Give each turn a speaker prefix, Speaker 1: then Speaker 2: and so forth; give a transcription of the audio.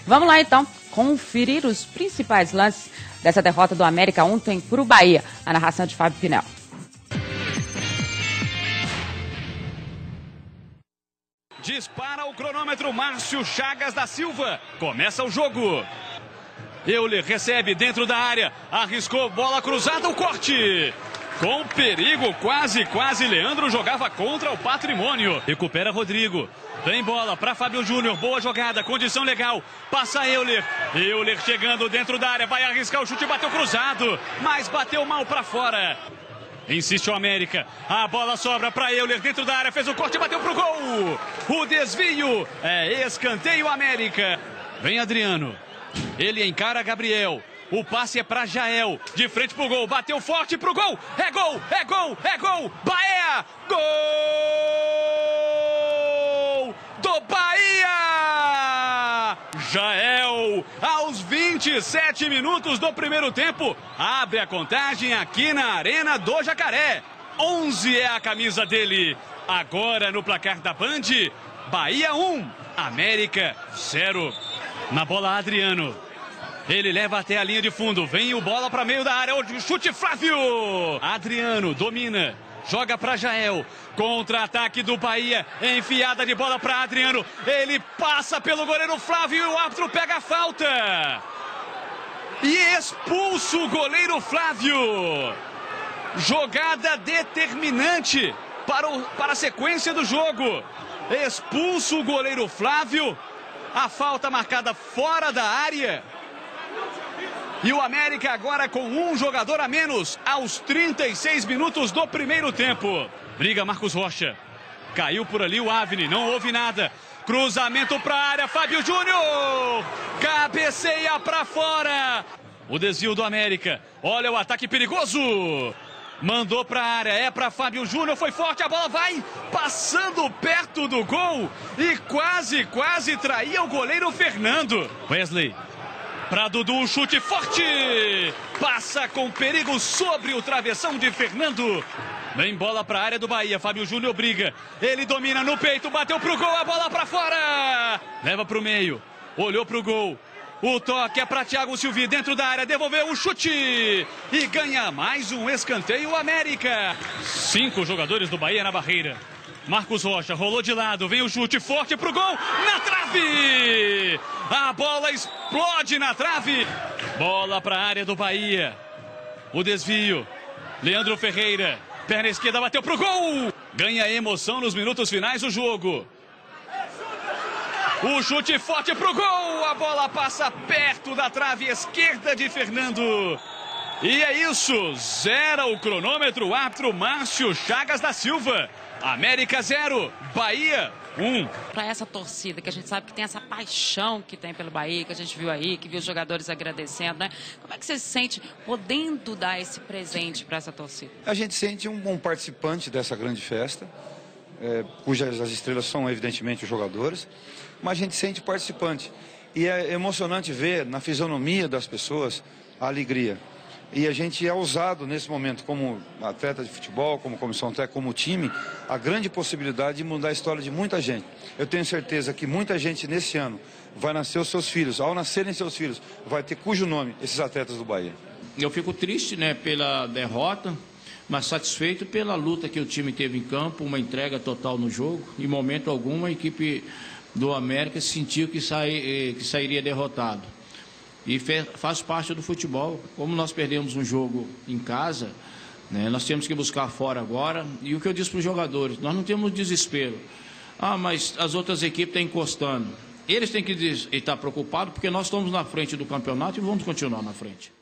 Speaker 1: Vamos lá então conferir os principais lances dessa derrota do América ontem para o Bahia. A narração de Fábio Pinel.
Speaker 2: Dispara o cronômetro Márcio Chagas da Silva. Começa o jogo. Euler recebe dentro da área. Arriscou, bola cruzada, o corte. Com perigo, quase, Leandro jogava contra o patrimônio. Recupera Rodrigo. Vem bola para Fábio Júnior. Boa jogada, condição legal. Passa Euler. Euler chegando dentro da área. Vai arriscar o chute, bateu cruzado. Mas bateu mal para fora. Insiste o América. A bola sobra para Euler dentro da área. Fez o corte, bateu pro gol. O desvio é escanteio América. Vem Adriano. Ele encara Gabriel. O passe é para Jael. De frente pro gol. Bateu forte pro gol. É gol, é gol, é gol. Bahia! Gol do Bahia! Jael, aos 27 minutos do primeiro tempo, abre a contagem aqui na Arena do Jacaré. 11 é a camisa dele. Agora no placar da Band, Bahia 1, América 0. Na bola Adriano. Ele leva até a linha de fundo. Vem o bola para meio da área. O chute Flávio. Adriano domina. Joga para Jael. Contra-ataque do Bahia. Enfiada de bola para Adriano. Ele passa pelo goleiro Flávio e o árbitro pega a falta. E expulsa o Flávio. Jogada determinante para a sequência do jogo. Expulsa o goleiro Flávio. A falta marcada fora da área. E o América agora com um jogador a menos aos 36 minutos do primeiro tempo. Briga Marcos Rocha. Caiu por ali o Avni, não houve nada. Cruzamento para a área, Fábio Júnior. Cabeceia para fora. O desvio do América. Olha o ataque perigoso. Mandou para a área, é para Fábio Júnior, foi forte, a bola vai passando perto do gol. E quase traía o goleiro Fernando. Wesley. Para Dudu, chute forte. Passa com perigo sobre o travessão de Fernando. Vem bola para a área do Bahia. Fábio Júnior briga. Ele domina no peito, bateu pro gol, a bola para fora. Leva pro meio. Olhou pro gol. O toque é para Thiago Silva dentro da área. Devolveu o chute. E ganha mais um escanteio América. 5 jogadores do Bahia na barreira. Marcos Rocha rolou de lado, vem o chute forte pro gol, na trave! A bola explode na trave. Bola para a área do Bahia. O desvio. Leandro Ferreira, perna esquerda, bateu pro gol. Ganha emoção nos minutos finais do jogo. O chute forte pro gol. A bola passa perto da trave esquerda de Fernando. E é isso, zera o cronômetro, o árbitro Márcio Chagas da Silva. América 0, Bahia 1.
Speaker 1: Para essa torcida, que a gente sabe que tem essa paixão que tem pelo Bahia, que a gente viu aí, que viu os jogadores agradecendo, né? Como é que você se sente podendo dar esse presente para essa torcida?
Speaker 3: A gente sente um bom participante dessa grande festa, cujas as estrelas são evidentemente os jogadores, mas a gente sente participante. E é emocionante ver na fisionomia das pessoas a alegria. E a gente é ousado nesse momento, como atleta de futebol, como comissão técnica, como time, a grande possibilidade de mudar a história de muita gente. Eu tenho certeza que muita gente nesse ano vai nascer os seus filhos. Ao nascerem seus filhos, vai ter cujo nome esses atletas do Bahia.
Speaker 4: Eu fico triste, né, pela derrota, mas satisfeito pela luta que o time teve em campo, uma entrega total no jogo. Em momento algum, a equipe do América sentiu que sairia derrotado. E faz parte do futebol. Como nós perdemos um jogo em casa, né, nós temos que buscar fora agora. E o que eu disse para os jogadores, nós não temos desespero. Ah, mas as outras equipes estão encostando. Eles têm que estar preocupados porque nós estamos na frente do campeonato e vamos continuar na frente.